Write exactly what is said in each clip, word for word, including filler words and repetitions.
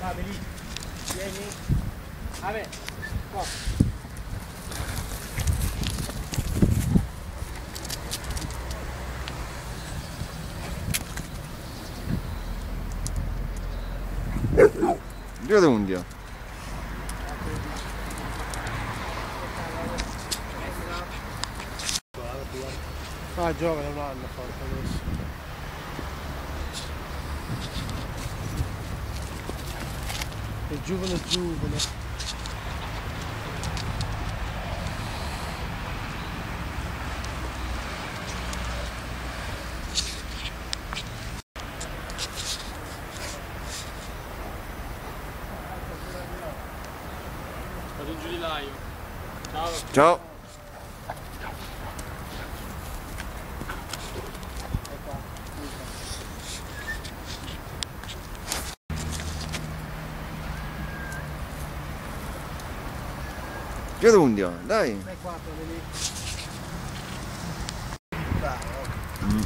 Vabbè lì, vieni. Vabbè, qua. Dio d'unghia. Ah, giovane, un anno forse adesso. È giovane giovane. Vado giù di là io. Ciao. Ciao. Dio d'unghia, dai. Dai qua, prendi lì. Mm.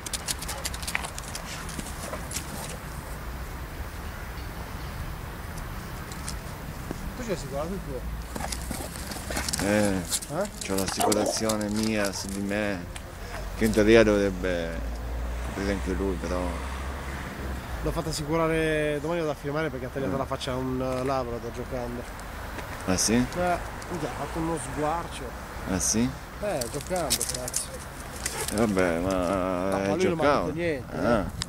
Tu c'hai assicurato il tuo? Eh, Eh? c'ho l'assicurazione mia su di me, che in teoria dovrebbe coprire anche lui, però. L'ho fatta assicurare, domani vado a firmare perché ha tagliato Mm. la faccia a un Labrador giocando. Ah sì? Eh, già, ha fatto uno sguarcio. Ah sì? Eh, giocando, cazzo. E vabbè, ma, No, ma eh, lui non mi ha giocava. detto niente. Ah.